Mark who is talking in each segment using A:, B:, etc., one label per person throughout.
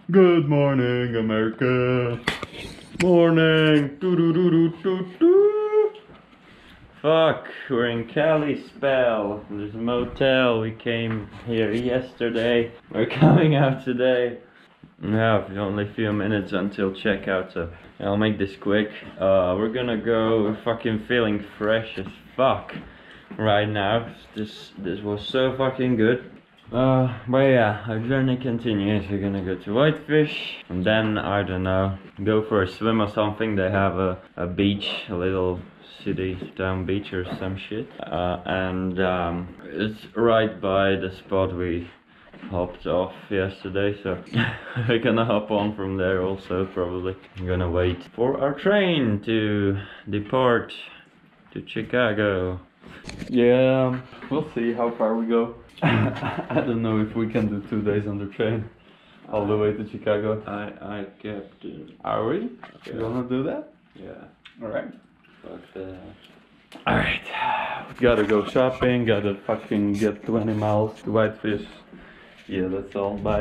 A: Good morning, America. Morning. Doo-doo-doo-doo-doo-doo. Fuck, we're in Kalispell. There's a motel. We came here yesterday. We're coming out today. We have only a few minutes until checkout, so I'll make this quick. We're gonna go. We're fucking feeling fresh as fuck right now. This was so fucking good. But yeah, our journey continues. We're gonna go to Whitefish and then, I don't know, go for a swim or something. They have a beach, a little city town beach or some shit. It's right by the spot we hopped off yesterday, so we're gonna hop on from there also probably. I'm gonna wait for our train to depart to Chicago.
B: Yeah, we'll see how far we go. I don't know if we can do 2 days on the train all the way to Chicago.
A: I kept
B: Are we?
A: Yeah.
B: You wanna do that?
A: Yeah.
B: Alright.
A: But
B: Alright. Gotta go shopping, gotta fucking get 20 miles to Whitefish. Yeah, that's all. Bye.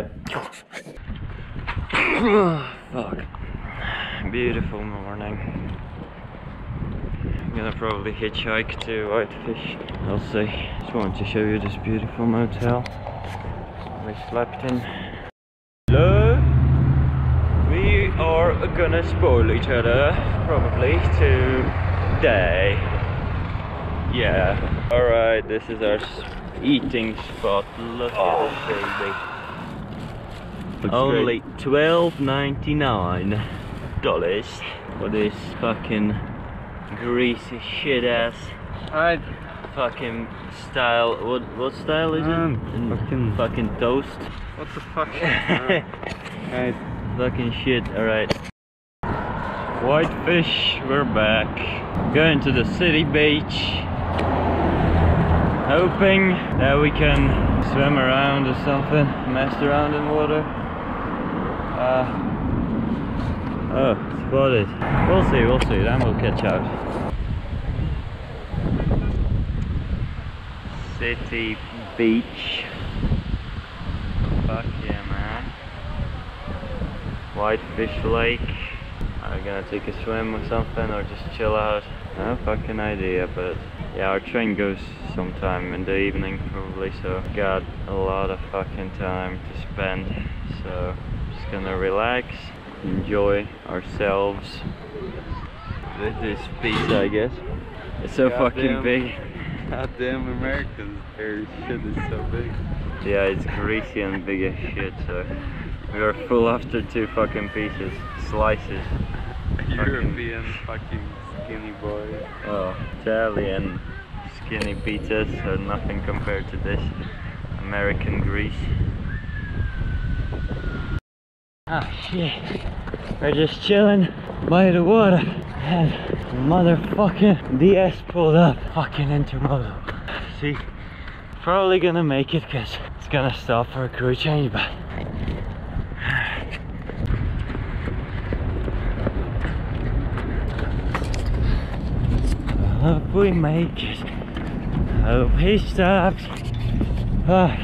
A: fuck. Beautiful morning. I'm gonna probably hitchhike to Whitefish. I'll see. Just wanted to show you this beautiful motel we slept in. Hello. We are gonna spoil each other probably today. Yeah. Alright, this is our eating spot. Look at this baby.
B: Looks
A: Only
B: great.
A: $12.99 for this fucking greasy shit ass fucking style. What style is it? Fucking toast.
B: What the fuck? Alright.
A: Fucking shit. Alright. Whitefish, we're back. Going to the city beach. Hoping that we can swim around or something, mess around in water. Oh, spotted. We'll see, then we'll catch out. City beach. Fuck yeah, man. Whitefish Lake. Are we gonna take a swim or something, or just chill out? No fucking idea, but yeah, our train goes sometime in the evening probably, so got a lot of fucking time to spend. So just gonna relax, enjoy ourselves with this pizza, I guess. It's so fucking big.
B: Goddamn Americans, their shit is so big.
A: Yeah, it's greasy and big as shit, so we are full after 2 fucking pieces, slices.
B: European fucking skinny boy.
A: Oh, Italian skinny pizzas are nothing compared to this American grease. Ah shit, we're just chilling by the water and motherfucking DS pulled up, fucking intermodal. See, probably gonna make it because it's gonna stop for a crew change, but I hope we make it. Hope he stops. Fuck.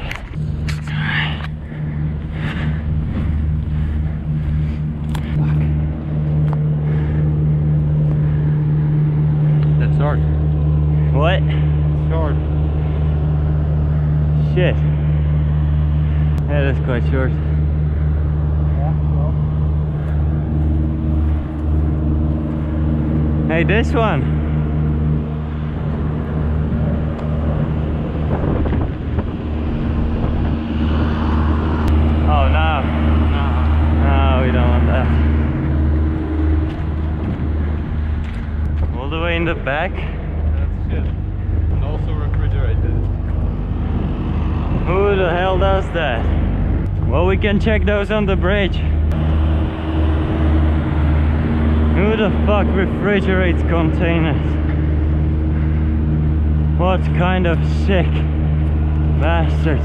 B: That's short.
A: What?
B: Short.
A: Shit. Yeah, that's quite short. Hey, this one. Oh no. No, we don't want that. All the way in the back.
B: That's shit. And also refrigerated.
A: Who the hell does that? Well, we can check those on the bridge. Who the fuck refrigerates containers? What kind of sick bastard?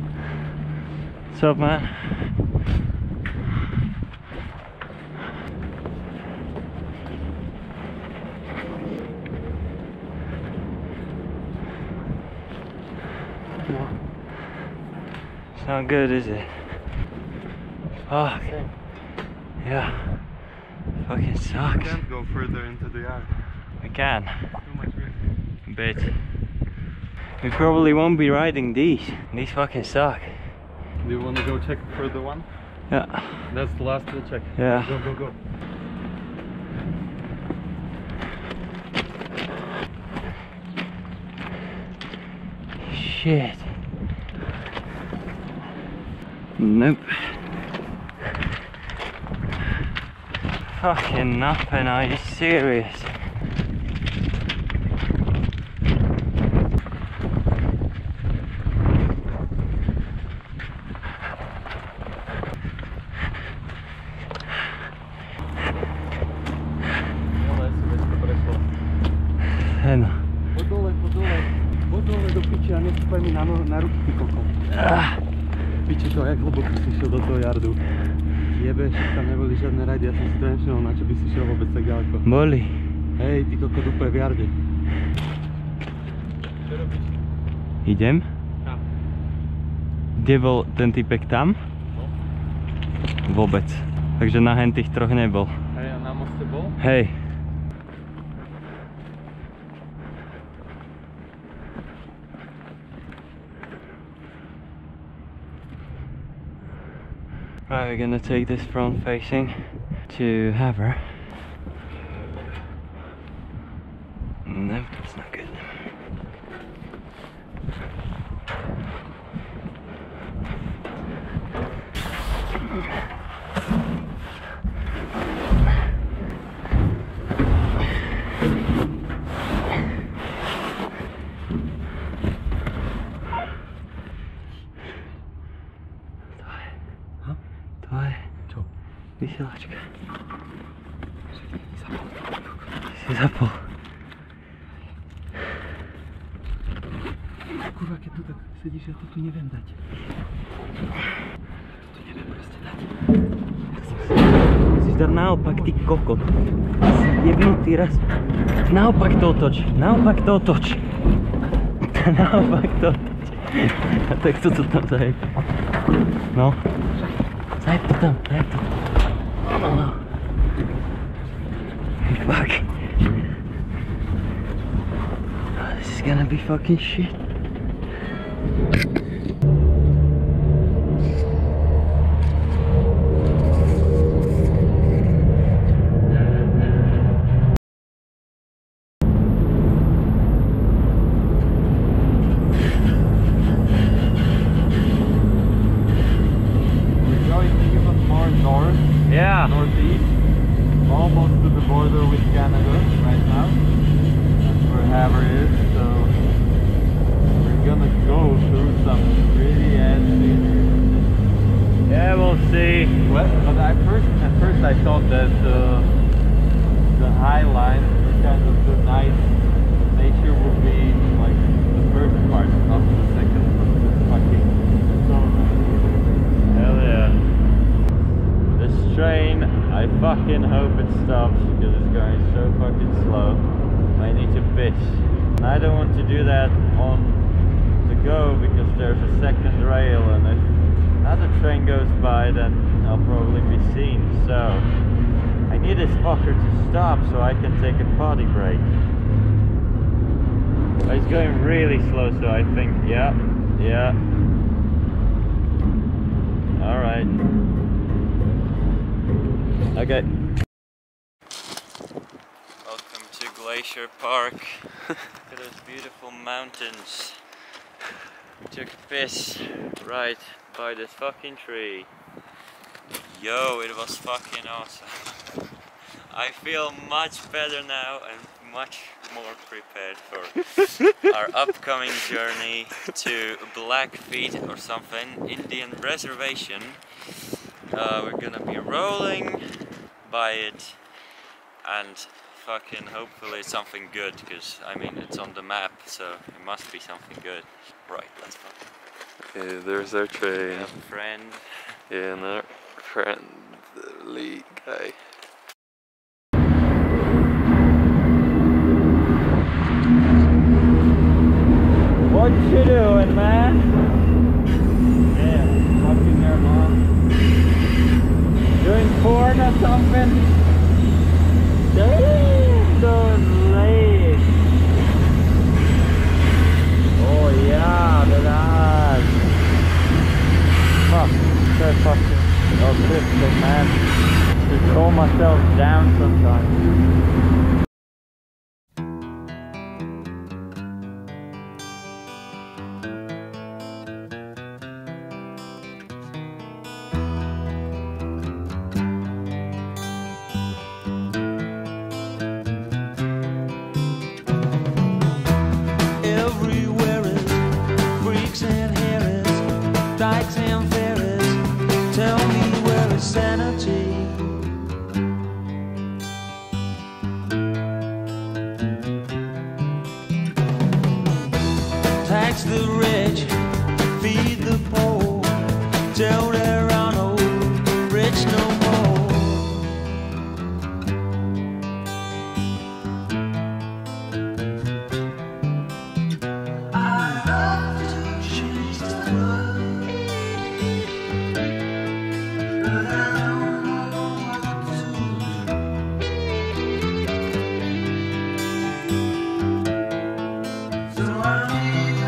A: What's up, man?
B: No.
A: It's not good, is it? Fuck. Yeah. Fucking sucks.
B: We can't go further into the yard.
A: We can.
B: Too much risk.
A: But we probably won't be riding these. These fucking suck.
B: Do you want to go check for the one?
A: Yeah.
B: That's the last we'll check.
A: Yeah.
B: Go, go, go.
A: Shit. Nope. Fucking nothing, are you serious? No.
B: Po dole do piči a nestúpaj mi na ruky, ty koko. Piči to, jak hlboko si šiel do toho jardu. Jebe, tam neboli žiadne rajdy, ja som si to nevšimol, na čo by si šiel vôbec tak ďaleko.
A: Boli.
B: Hej, ty koko, úplne v jarde. Čo robíš?
A: Idem?
B: Kam?
A: Kde bol ten typek tam?
B: No.
A: Vôbec. Takže na hen tých troch nebol.
B: Hej, a na moste bol?
A: Hej. Right, we're gonna take this front facing to Havre. Nope, that's not good. Vysielačka. Si zapol.
B: Kurva, keď tu tak sedíš, ja to tu neviem dať. To neviem proste dať.
A: Musíš dať naopak, ty kokot. Si jebnutý raz. Naopak to otoč. Naopak to otoč. Naopak to otoč. A tak to tam zajeb. No. Zajeb to tam, zajeb to. No. Fuck. Oh, this is gonna be fucking shit. Yeah.
B: Northeast, almost to the border with Canada right now. That's where Havre is, so we're gonna go through some pretty ass scenery.
A: Yeah, we'll see.
B: Well, but at first I thought that the high line, kind of the nice nature would be like the first part, not the second. It's fucking so nice.
A: Hell yeah. This train, I fucking hope it stops because it's going so fucking slow. I need to piss. And I don't want to do that on the go because there's a second rail, and if another train goes by then I'll probably be seen. So I need this fucker to stop so I can take a potty break. But it's going really slow, so I think, yeah. Alright. Okay. Welcome to Glacier Park. Look at those beautiful mountains. We took a piss right by this fucking tree. Yo, it was fucking awesome. I feel much better now and much more prepared for our upcoming journey to Blackfeet or something, Indian reservation. We're gonna be rolling by it and fucking hopefully it's something good, because I mean it's on the map, so it must be something good. Right, let's fucking.
B: Okay, there's our train.
A: Yeah, friend.
B: Yeah, and our friendly guy.
A: What you doing, man? something? Damn, the lake. Oh yeah, det där. Fuck, so fucking autistic, man. Just calm myself down sometimes.
C: Tax the rich, feed the poor, till there are no rich no more. I love to change the world, but I don't know what to do. So I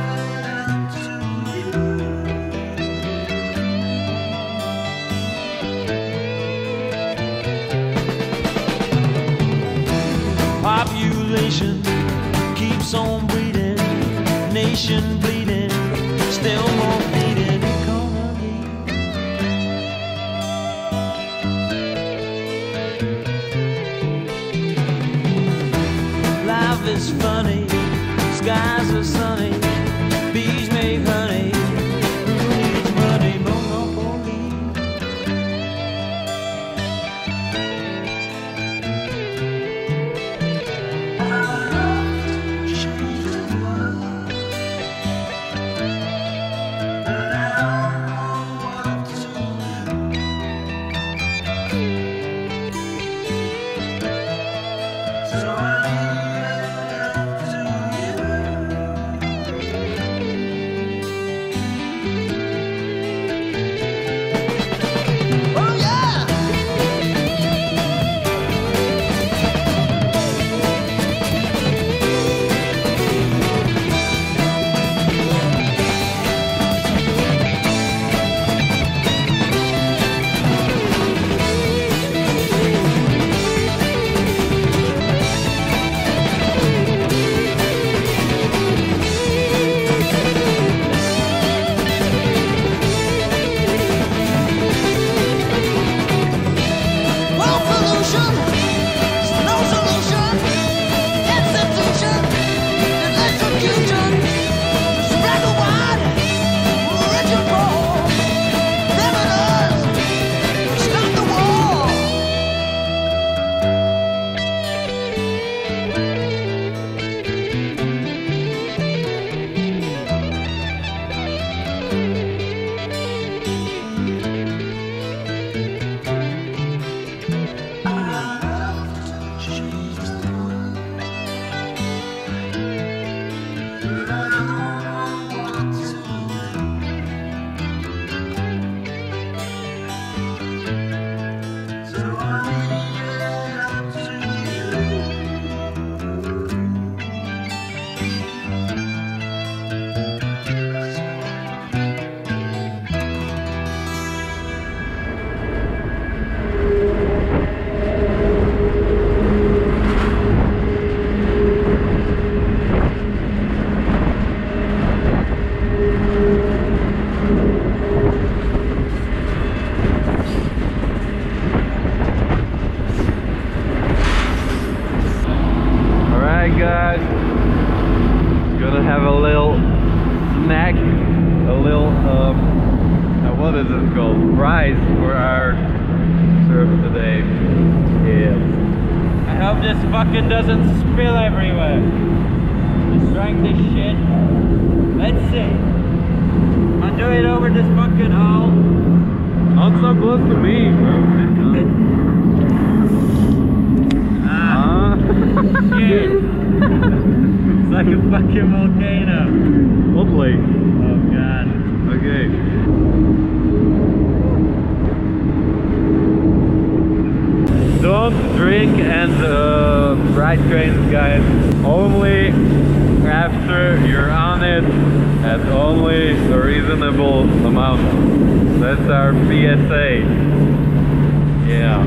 C: population keeps on breeding, nation bleeding, still more bleeding economy. Life is funny, skies are sunny, bees make honey, who needs money, monopoly.
A: Guys, gonna have a little snack, a little what is it called, fries for our surf today. Yes. I hope this fucking doesn't spill everywhere. Just trying this shit. Let's see. I'm gonna do it over this fucking hole.
B: Not so close to me, bro.
A: Shit. It's like a fucking volcano.
B: Lovely.
A: Oh god.
B: Okay. night crazes, guys. Only after you're on it at only a reasonable amount. That's our PSA. Yeah.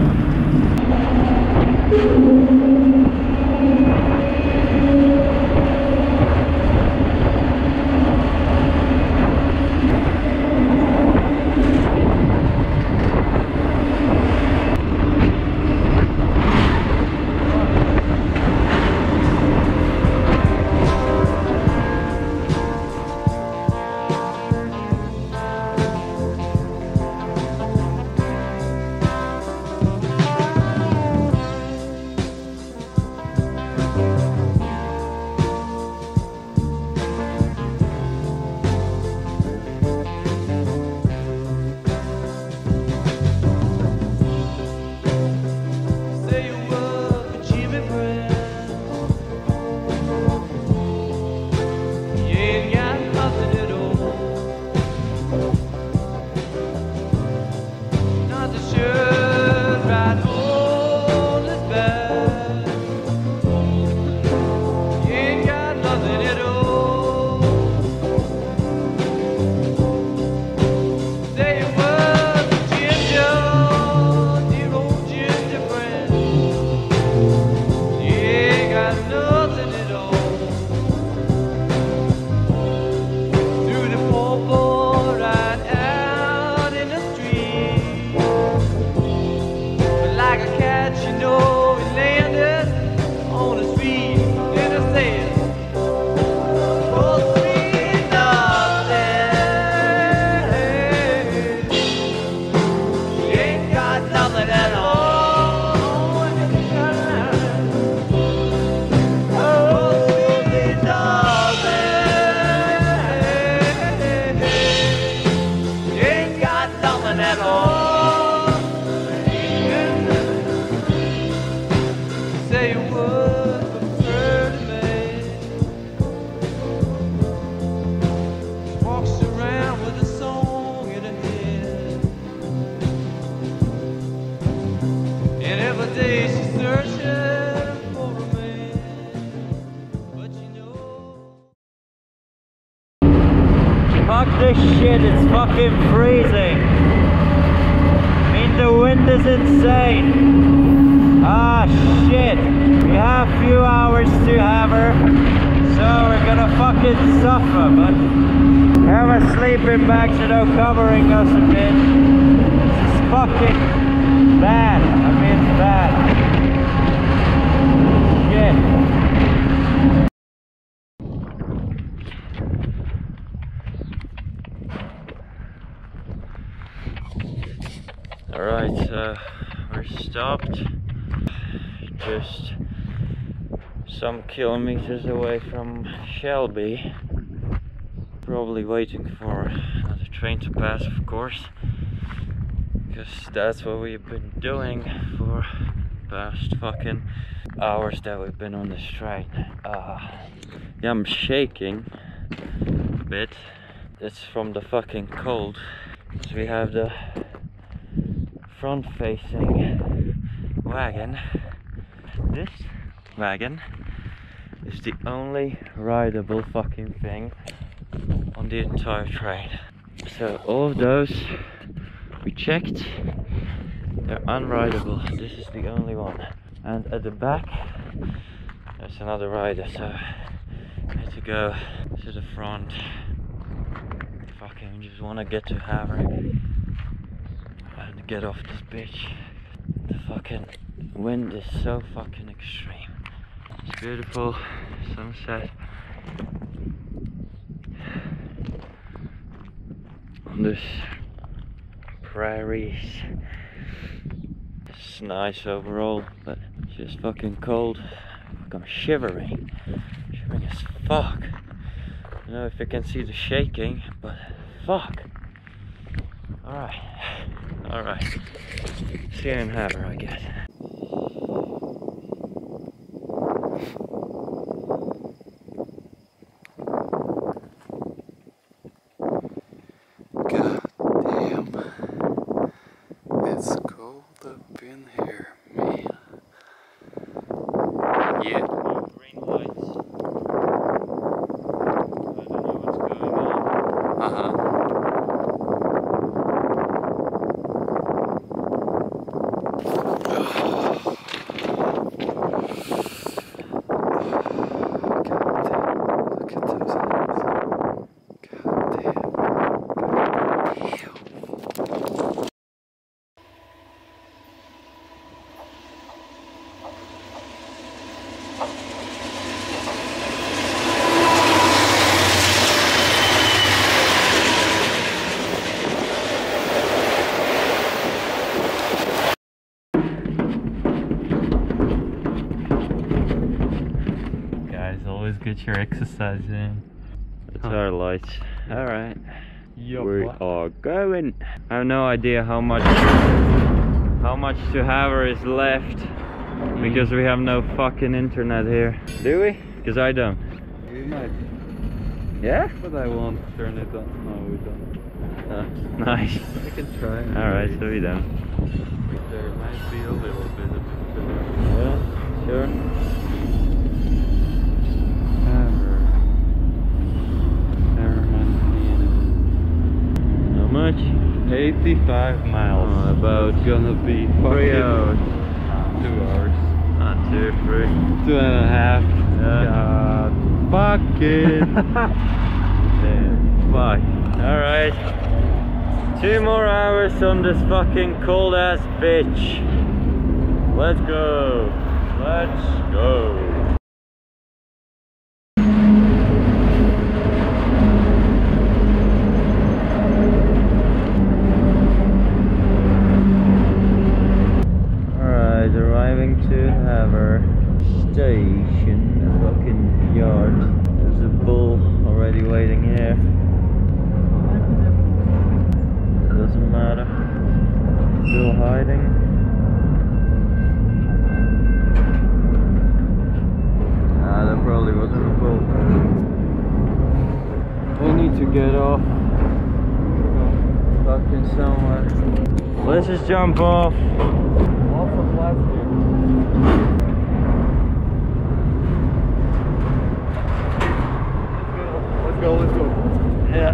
A: Fuck this shit, it's fucking freezing. I mean, the wind is insane. Ah, shit. We have a few hours to Havre, so we're gonna fucking suffer, but have a sleeping bag, you know, covering us a bit. This is fucking bad. I mean, it's bad. Shit. Alright, we're stopped just some kilometers away from Shelby. Probably waiting for another train to pass, of course, because that's what we've been doing for the past fucking hours that we've been on this train. Yeah, I'm shaking a bit. It's from the fucking cold. So we have the front facing wagon. This wagon is the only rideable fucking thing on the entire train. So all of those we checked, they're unrideable. This is the only one. And at the back there's another rider, so I need to go to the front. Fucking just wanna get to Havre and get off this bitch. The fucking wind is so fucking extreme. It's beautiful sunset on this prairies. It's nice overall, but it's just fucking cold. I'm shivering as fuck. I don't know if you can see the shaking, but fuck. Alright. See you in Havre, I guess.
D: God damn. It's cold up in here, man. Yeah.
B: Get your exercise in.
A: That's our lights. Alright.
B: Yup.
A: We are going. I have no idea how much to Havre is left because we have no fucking internet here. Do we? Because I don't.
B: We might.
A: Yeah?
B: But I won't turn it on. No, we don't.
A: Nice.
B: We can try.
A: Alright, so we don't.
B: There might be a little bit of it.
A: Yeah, sure. How much?
B: 85 miles.
A: Oh, about
B: gonna be
A: 3 hours.
B: 2 hours.
A: Not 2, 3.
B: 2.5.
A: Yeah.
B: God, fuck it.
A: Yeah, fuck. Alright. 2 more hours on this fucking cold ass bitch. Let's go. Let's go. Arriving to Havre station, the fucking yard. There's a bull already waiting here. Doesn't matter. Still hiding. Ah, that probably wasn't a bull. We need to get off. Fucking somewhere. Let's just jump off.
B: Off of Glacier. Let's go.
A: Yeah.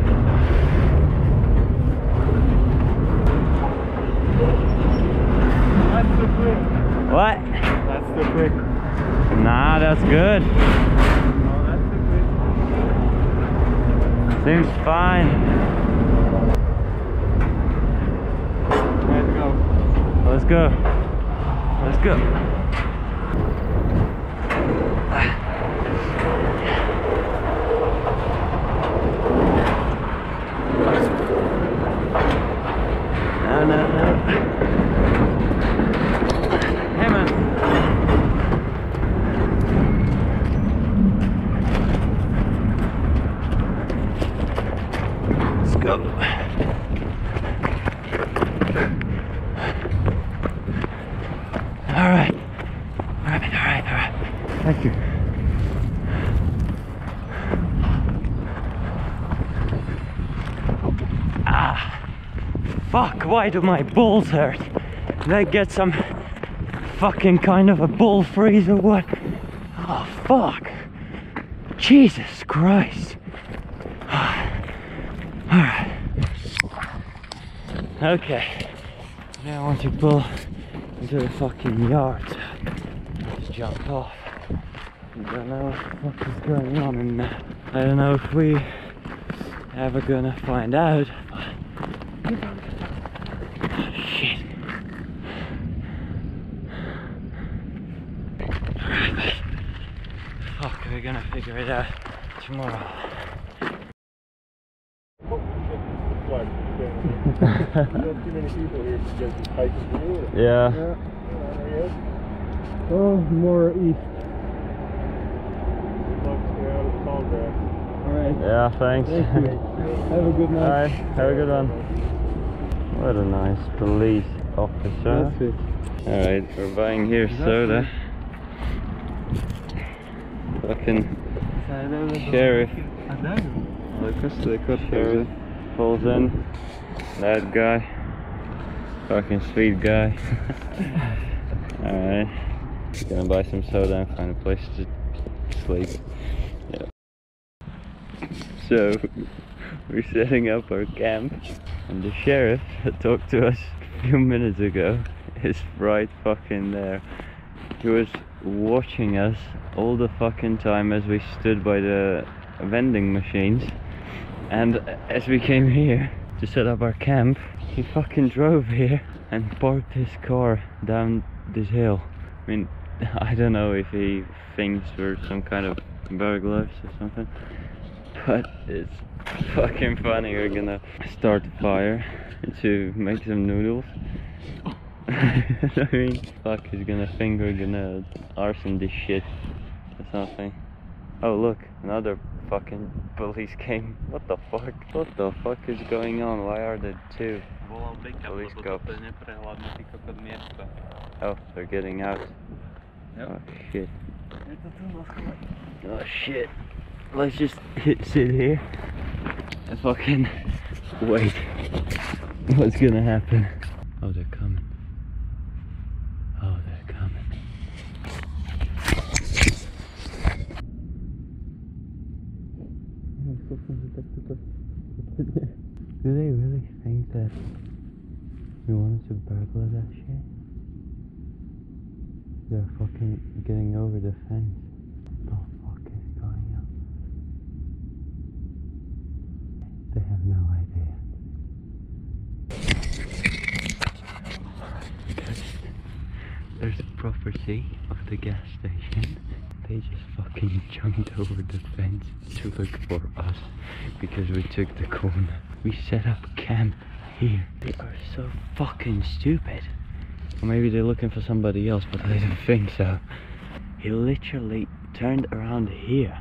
B: That's too quick.
A: What?
B: That's too quick.
A: Nah, that's good.
B: No, that's too quick.
A: Seems fine.
B: Let's go.
A: Let's go. Let's go. No. Hey man. Let's go. Alright. Thank you. Ah. Fuck, why do my balls hurt? Did I get some fucking kind of a ball freeze or what? Oh, fuck. Jesus Christ. Alright. Okay. Now I want to pull into the fucking yard. Just jump off. I don't know what the fuck is going on, and I don't know if we ever gonna find out. Oh, shit. Alright, fuck, we're gonna figure it out tomorrow.
E: There's too many people here to just hike and do it.
A: Yeah.
E: Oh, more east. Stay out of the tall grass. Alright.
A: Yeah, thanks.
E: Thank you. Have a good night.
A: Alright, have a good one. What a nice police officer.
E: That's it.
A: Alright, we're buying here soda. Fucking sheriff. Sheriff pulls in. That guy. Fucking sweet guy. Alright. Gonna buy some soda and find a place to sleep. Yeah. So, we're setting up our camp, and the sheriff that talked to us a few minutes ago is right fucking there. He was watching us all the fucking time as we stood by the vending machines, and as we came here, to set up our camp, he fucking drove here and parked his car down this hill. I mean, I don't know if he thinks we're some kind of burglars or something, but it's fucking funny. We're gonna start a fire to make some noodles. I mean, fuck, he's gonna think we're gonna arson this shit or something. Oh look, another fucking police came. What the fuck? What the fuck is going on? Why are there two police cops? Oh, they're getting out.
B: Yep.
A: Oh shit. Oh shit. Let's just sit here and fucking wait. What's gonna happen? Oh, they're coming. Oh, they're coming. Do they really think that we wanted to burglar that shit? They're fucking getting over the fence. What the fuck is going on? They have no idea. There's a property of the gas station. They just fucking jumped over the fence to look for us because we took the corner. We set up camp here. They are so fucking stupid. Or maybe they're looking for somebody else, but I don't think so. He literally turned around here.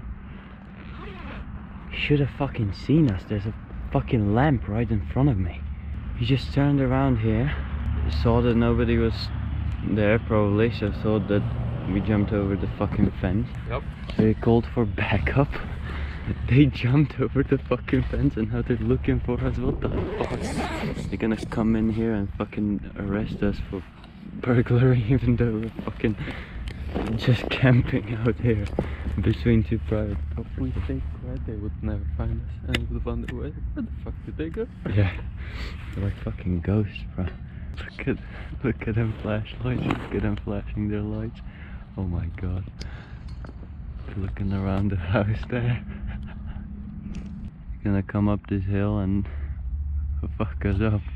A: He should have fucking seen us. There's a fucking lamp right in front of me. He just turned around here, saw that nobody was there probably, so thought that we jumped over the fucking fence.
B: Yep.
A: So he called for backup. They jumped over the fucking fence and now they're looking for us. What the fuck? They're gonna come in here and fucking arrest us for burglary even though we're fucking just camping out here between two private properties.
B: We stayed quiet, they would never find us and would wonder where the fuck did they go?
A: Yeah, they're like fucking ghosts, bro. Look at them flashlights. Look at them flashing their lights. Oh my god. They're looking around the house there. They're gonna come up this hill and fuck us up.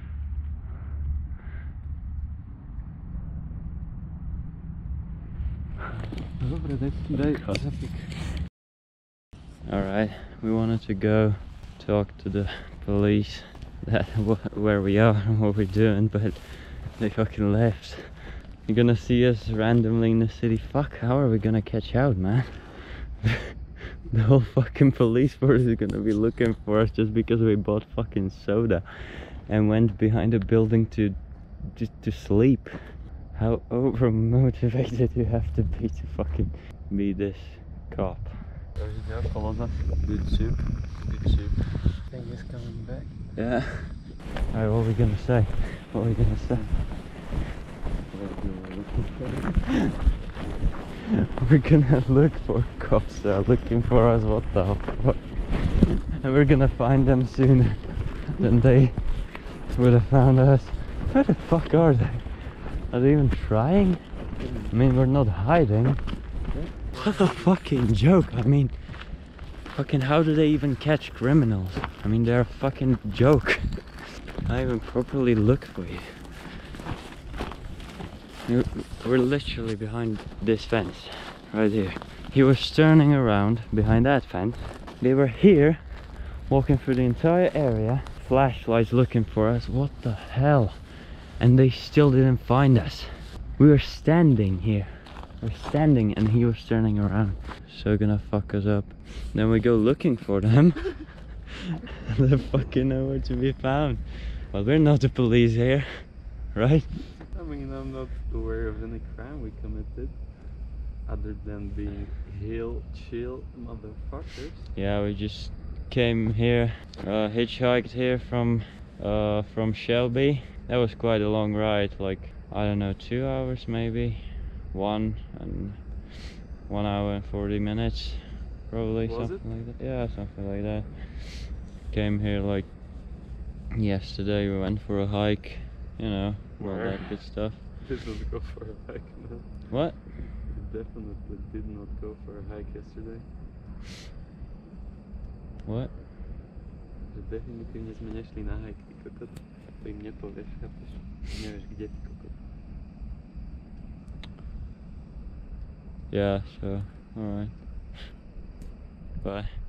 A: Alright, we wanted to go talk to the police that where we are and what we're doing, but they fucking left. You're gonna see us randomly in the city. Fuck, how are we gonna catch out, man? The whole fucking police force is gonna be looking for us just because we bought fucking soda and went behind a building to sleep. How over motivated you have to be to fucking be this cop.
B: There you go, follow that. Good soup. Good soup. Thing is coming back.
A: Yeah. Alright, what are we gonna say? What are we gonna say? We're gonna look for cops that are looking for us. What the fuck? And we're gonna find them sooner than they would have found us. Where the fuck are they? Are they even trying? I mean, we're not hiding. What a fucking joke. I mean, fucking how do they even catch criminals? I mean, they're a fucking joke. I even properly look for you. We're literally behind this fence, right here. He was turning around behind that fence. They were here, walking through the entire area, flashlights looking for us. What the hell? And they still didn't find us. We were standing here. We're standing and he was turning around. So gonna fuck us up. Then we go looking for them. And they're fucking nowhere to be found. Well, we're not the police here, right?
B: I mean, I'm not aware of any crime we committed other than being chill motherfuckers.
A: Yeah, we just came here, hitchhiked here from Shelby. That was quite a long ride, like, I don't know, 2 hours maybe. 1 hour and 40 minutes probably.
B: Was
A: something
B: it?
A: like that. Yeah, something like that. Came here like yesterday. We went for a hike, you know, all
B: Where?
A: that good stuff.
B: Did not go for a hike, no.
A: What?
B: We definitely did not go for a hike yesterday.
A: What?
B: Že definitívne sme nešli na hike, ty kokot. To im nepovieš, chápeš? Nevieš kde, ty kokot.
A: Yeah, so, alright. Bye.